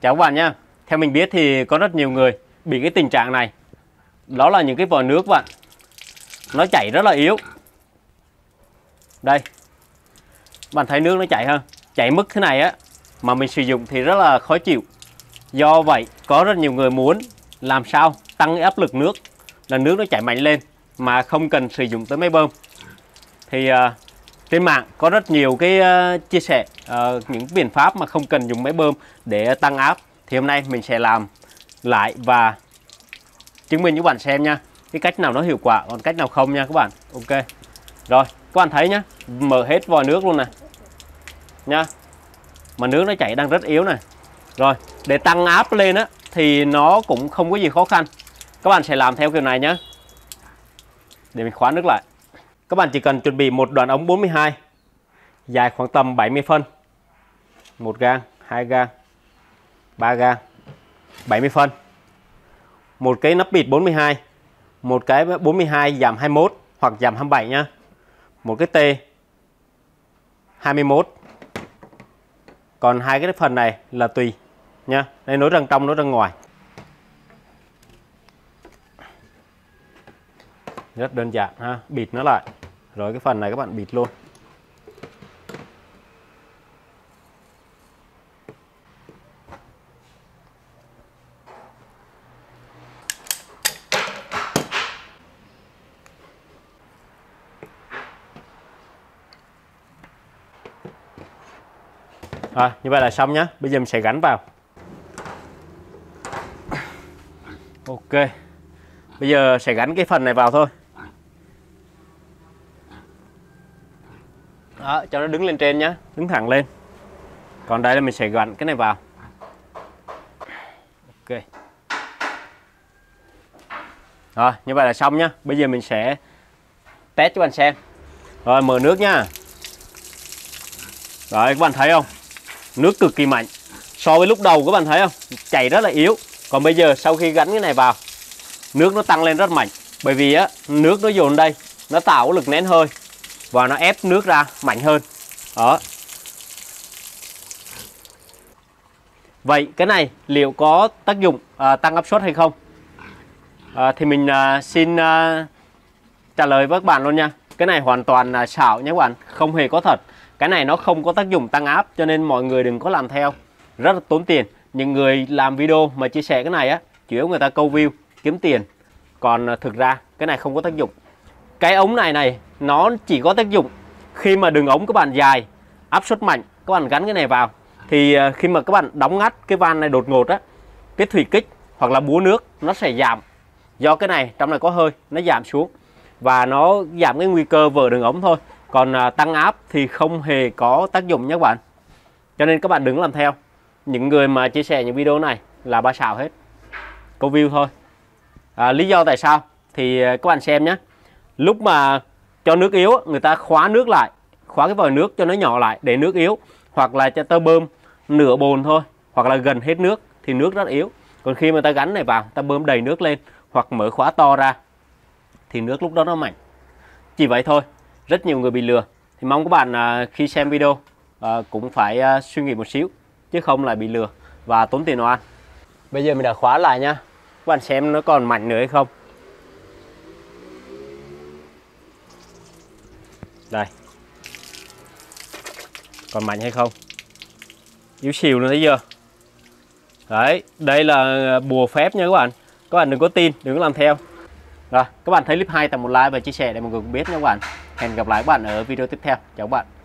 Chào các bạn nha. Theo mình biết thì có rất nhiều người bị cái tình trạng này. Đó là những cái vòi nước bạn, nó chảy rất là yếu. Đây, bạn thấy nước nó chảy ha, chảy mức thế này á, mà mình sử dụng thì rất là khó chịu. Do vậy có rất nhiều người muốn làm sao tăng cái áp lực nước, là nước nó chảy mạnh lên mà không cần sử dụng tới máy bơm. Thì trên mạng có rất nhiều cái chia sẻ những biện pháp mà không cần dùng máy bơm để tăng áp. Thì hôm nay mình sẽ làm lại và chứng minh cho các bạn xem nha, cái cách nào nó hiệu quả, còn cách nào không nha các bạn. Ok rồi, các bạn thấy nhá, mở hết vòi nước luôn này nha, mà nước nó chảy đang rất yếu này. Rồi để tăng áp lên á thì nó cũng không có gì khó khăn. Các bạn sẽ làm theo kiểu này nhé. Để mình khóa nước lại. Các bạn chỉ cần chuẩn bị một đoạn ống 42 dài khoảng tầm 70 phân, 1 gang, 2 gang, 3 gang, 70 phân, một cái nắp bịt 42, một cái 42 giảm 21 hoặc giảm 27 nha, một cái T 21, còn hai cái phần này là tùy nha. Đây, nối răng trong, nối răng ngoài. Rất đơn giản ha, bịt nó lại. Rồi cái phần này các bạn bịt luôn. Rồi, như vậy là xong nhá. Bây giờ mình sẽ gắn vào. Ok. Bây giờ sẽ gắn cái phần này vào thôi. Đó, cho nó đứng lên trên nhá, đứng thẳng lên. Còn đây là mình sẽ gắn cái này vào. Ok. Rồi, như vậy là xong nhá. Bây giờ mình sẽ test cho bạn xem. Rồi, mở nước nhá. Rồi, các bạn thấy không? Nước cực kỳ mạnh. So với lúc đầu các bạn thấy không? Chảy rất là yếu. Còn bây giờ sau khi gắn cái này vào, nước nó tăng lên rất mạnh. Bởi vì á, nước nó dồn đây, nó tạo lực nén hơi và nó ép nước ra mạnh hơn. Đó. Vậy cái này liệu có tác dụng tăng áp suất hay không? Thì mình xin trả lời với các bạn luôn nha. Cái này hoàn toàn là xạo nhé các bạn, không hề có thật. Cái này nó không có tác dụng tăng áp, cho nên mọi người đừng có làm theo, rất là tốn tiền. Những người làm video mà chia sẻ cái này á, chủ yếu người ta câu view kiếm tiền, còn thực ra cái này không có tác dụng. Cái ống này nó chỉ có tác dụng khi mà đường ống các bạn dài, áp suất mạnh, các bạn gắn cái này vào thì khi mà các bạn đóng ngắt cái van này đột ngột á, cái thủy kích hoặc là búa nước nó sẽ giảm. Do cái này trong này có hơi, nó giảm xuống và nó giảm cái nguy cơ vỡ đường ống thôi. Còn tăng áp thì không hề có tác dụng nhé các bạn. Cho nên các bạn đừng làm theo. Những người mà chia sẻ những video này là ba xạo hết, câu view thôi. Lý do tại sao thì các bạn xem nhé. Lúc mà cho nước yếu, người ta khóa nước lại, khóa cái vòi nước cho nó nhỏ lại để nước yếu, hoặc là cho tơ bơm nửa bồn thôi, hoặc là gần hết nước thì nước rất yếu. Còn khi mà ta gắn này vào, ta bơm đầy nước lên hoặc mở khóa to ra thì nước lúc đó nó mạnh. Chỉ vậy thôi, rất nhiều người bị lừa. Thì mong các bạn khi xem video cũng phải suy nghĩ một xíu, chứ không lại bị lừa và tốn tiền oan. Bây giờ mình đã khóa lại nha. Các bạn xem nó còn mạnh nữa hay không. Đây, còn mạnh hay không? Yếu xìu luôn, thấy chưa? Đấy, đây là bùa phép nha các bạn. Các bạn đừng có tin, đừng có làm theo. Rồi, các bạn thấy clip hay tầm một like và chia sẻ để mọi người cũng biết nha các bạn. Hẹn gặp lại các bạn ở video tiếp theo. Chào các bạn.